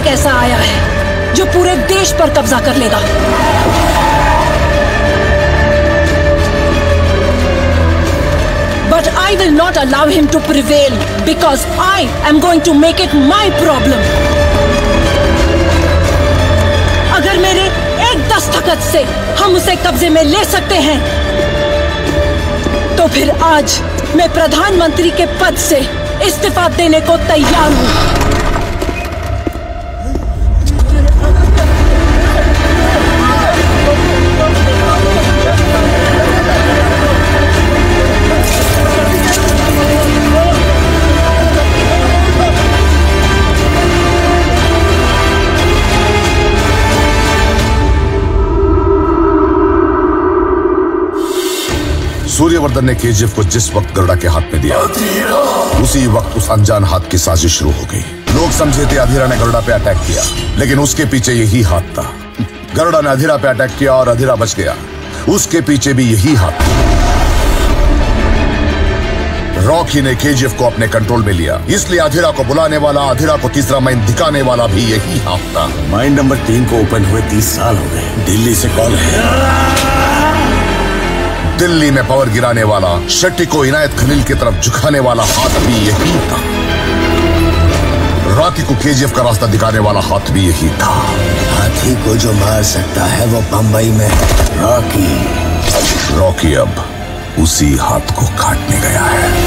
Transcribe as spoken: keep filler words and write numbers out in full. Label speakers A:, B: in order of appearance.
A: ऐसा आया है जो पूरे देश पर कब्जा कर लेगा। But I will not allow him to prevail because I am going to make it my problem. अगर मेरे एक दस्तखत से हम उसे कब्जे में ले सकते हैं तो फिर आज मैं प्रधानमंत्री के पद से इस्तीफा देने को तैयार हूं।
B: सूर्यवर्धन ने केजीएफ को जिस वक्त गरुड़ा के हाथ में दिया उसी वक्त उस अनजान हाथ की साजिश शुरू हो गई। लोग समझे थे अधीरा ने गरुड़ा पे अटैक किया, लेकिन उसके पीछे यही हाथ था। गरुड़ा ने अधीरा पे अटैक किया और अधीरा बच गया, उसके पीछे भी यही हाथ था। रॉकी ने केजीएफ को अपने कंट्रोल में लिया, इसलिए अधीरा को बुलाने वाला, अधीरा को तीसरा माइंड दिखाने वाला भी यही हाथ था।
C: माइंड नंबर तीन को ओपन हुए तीस साल हो गए। दिल्ली से कॉल है।
B: दिल्ली में पावर गिराने वाला, शेट्टी को इनायत खलील की तरफ झुकाने वाला हाथ भी यही था। रॉकी को केजीएफ का रास्ता दिखाने वाला हाथ भी यही था।
C: हाथी को जो मार सकता है वो बंबई में रॉकी।
B: रॉकी अब उसी हाथ को काटने गया है।